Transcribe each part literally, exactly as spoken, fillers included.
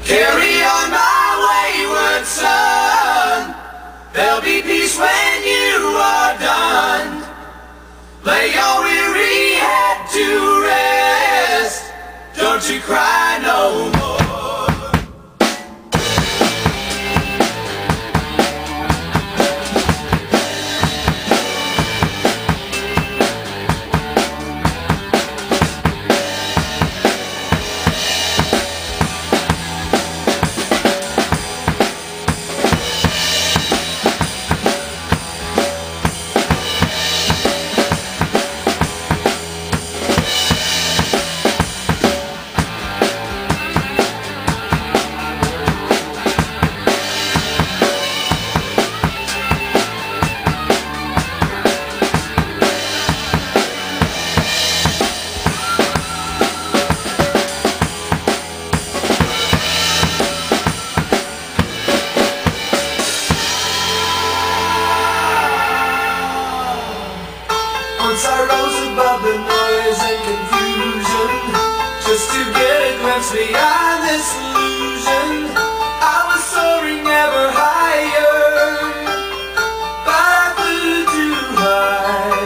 Carry on, my wayward son. There'll be peace when you are done. Lay your weary head to rest. Don't you cry no more. Once I rose above the noise and confusion, just to get a glimpse beyond this illusion. I was soaring ever higher, but I flew too high.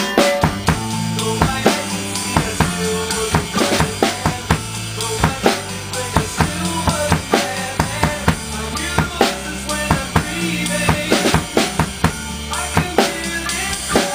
Though my eyes could see a silver thread, though my feet like a silver thread, my new voices when I'm breathing, I can feel it say.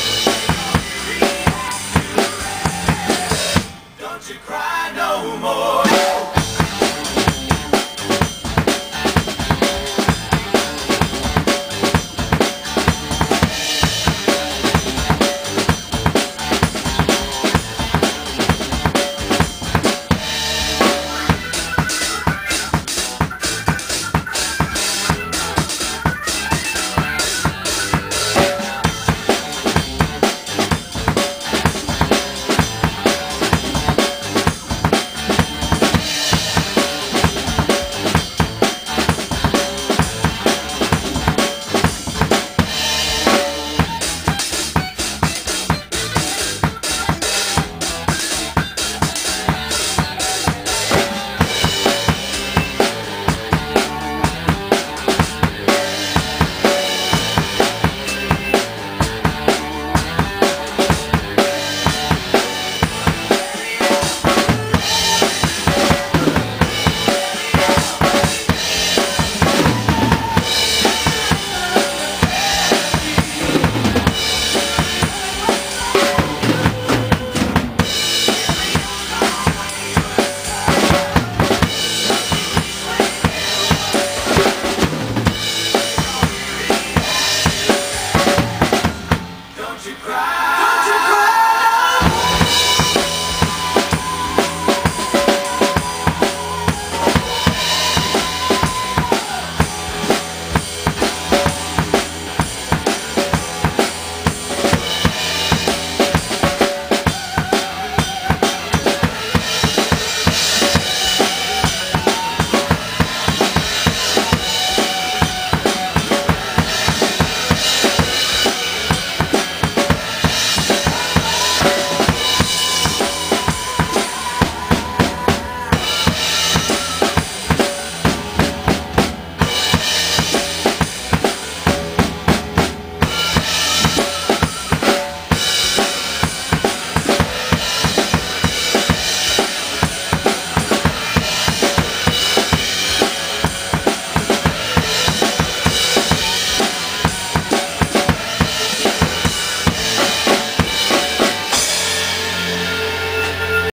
Don't you cry no more.